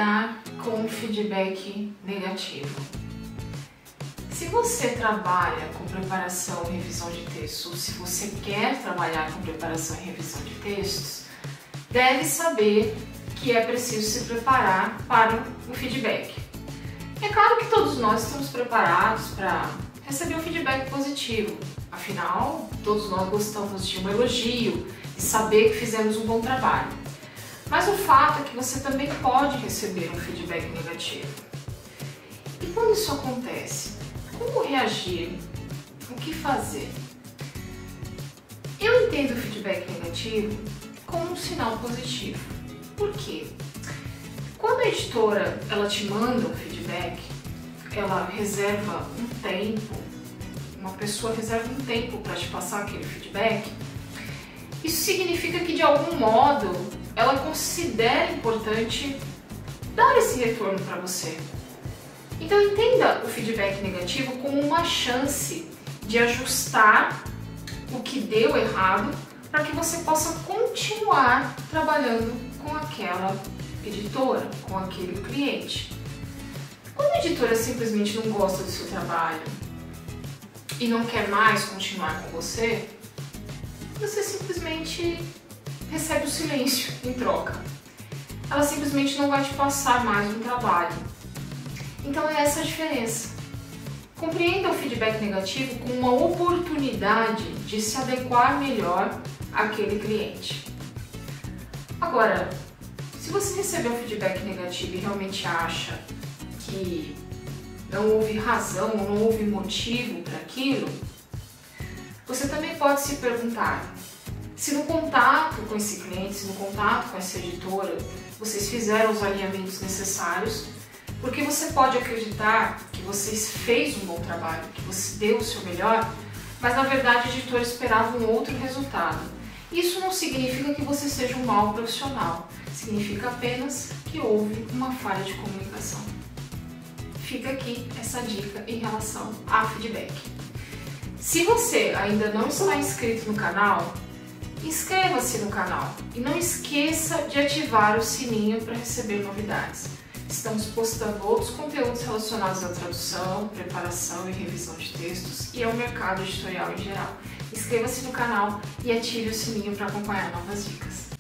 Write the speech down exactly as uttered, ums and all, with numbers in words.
lidar com feedback negativo? Se você trabalha com preparação e revisão de textos, ou se você quer trabalhar com preparação e revisão de textos, deve saber que é preciso se preparar para o feedback. É claro que todos nós estamos preparados para receber um feedback positivo, afinal, todos nós gostamos de um elogio, de saber que fizemos um bom trabalho. Mas o fato é que você também pode receber um feedback negativo. E quando isso acontece, como reagir? O que fazer? Eu entendo o feedback negativo como um sinal positivo. Por quê? Quando a editora ela te manda um feedback, ela reserva um tempo, uma pessoa reserva um tempo para te passar aquele feedback, isso significa que de algum modo ela considera importante dar esse retorno para você. Então entenda o feedback negativo como uma chance de ajustar o que deu errado para que você possa continuar trabalhando com aquela editora, com aquele cliente. Quando a editora simplesmente não gosta do seu trabalho e não quer mais continuar com você, você simplesmente recebe o silêncio em troca. Ela simplesmente não vai te passar mais um trabalho. Então é essa a diferença. Compreenda o feedback negativo como uma oportunidade de se adequar melhor àquele cliente. Agora, se você recebeu um feedback negativo e realmente acha que não houve razão ou não houve motivo para aquilo, você também pode se perguntar se no contato com esse cliente, se no contato com essa editora, vocês fizeram os alinhamentos necessários, porque você pode acreditar que você fez um bom trabalho, que você deu o seu melhor, mas na verdade a editora esperava um outro resultado. Isso não significa que você seja um mau profissional, significa apenas que houve uma falha de comunicação. Fica aqui essa dica em relação a feedback. Se você ainda não está inscrito no canal, inscreva-se no canal e não esqueça de ativar o sininho para receber novidades. Estamos postando outros conteúdos relacionados à tradução, preparação e revisão de textos e ao mercado editorial em geral. Inscreva-se no canal e ative o sininho para acompanhar novas dicas.